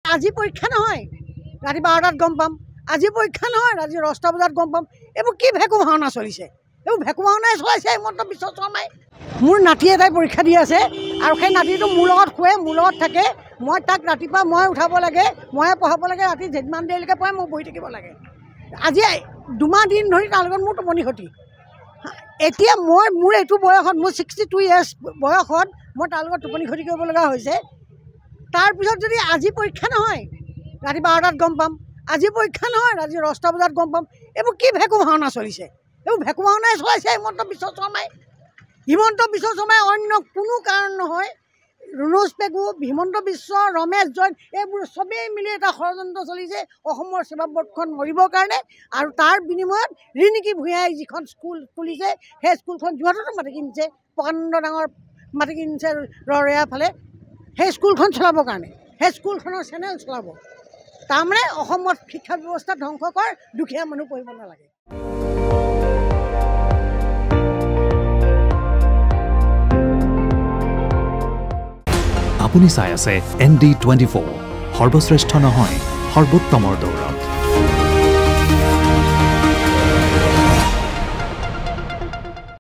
আজি পৰীক্ষা নহয় ৰাতি 12টাত গম পাম আজি পৰীক্ষা নহয় ৰাতি 10টা বজাত গম পাম এইবোৰ কি ভেকু ভাওনা চলিছে এইবোৰ ভেকু ভাওনাই চলাইছে হিমন্ত বিশ্ব শৰ্মাই মোৰ নাতি এটাই পৰীক্ষা দি আছে আৰু সেই নাতিটো মোৰ লগত শুৱে মোৰ লগত থাকে মই তাক ৰাতিপুৱা মই উঠাব লাগে মই পঢ়াব লাগে ৰাতি যেইমান দেৰিলৈকে পঢ়ে মই বহি থাকিব লাগে আজি 2 মাহ দিন ধৰি তাৰ লগত মোৰ টোপনি ক্ষতি এতিয়া মোৰ এইটো বয়সত মোৰ 62 ইয়াৰ্ছ বয়সত মই তাৰ লগত টোপনি ক্ষতি কৰিব লগা হৈছে তাৰপিছত যদি আজি পৰীক্ষা নহয় ৰাতি 12টাত গম পাম আজি পৰীক্ষা নহয় ৰাতি 10টা বজাত গম পাম এইবোৰ কি ভেকু ভাওনা চলিছে এইবোৰ ভেকু ভাওনাই চলাইছে হিমন্ত বিশ্ব শৰ্মাই অন্য কোনো কাৰণ নহয় ৰুণোজ পেগু হিমন্ত বিশ্ব ৰমেশ জৈন এইবোৰ চবেই মিলি এটা ষড়যন্ত্ৰ চলিছে অসমৰ সেৱা বোৰ্ডখন মৰিবৰ কাৰণে আৰু তাৰ বিনিময়ত ৰিণিকী ভূঞাই যিখন স্কুল খুলিছে সেই স্কুলখন যোৱাটোতো মাটি কিনিছে প্ৰকাণ্ড ডাঙৰ মাটি কিনিছে ৰৰেয়া ফালে সেই স্কুলখন চলাবৰ কাৰণে সেই স্কুলখনৰ চেনেল চলাব তাৰমানে অসমত শিক্ষা ব্যৱস্থা ধ্বংস কৰ দুখীয়া মানুহ পঢ়িব নালাগে আপুনি চাই আছে ND24 সৰ্বশ্ৰেষ্ঠ নহয় সৰ্বোত্তমৰ দৌৰ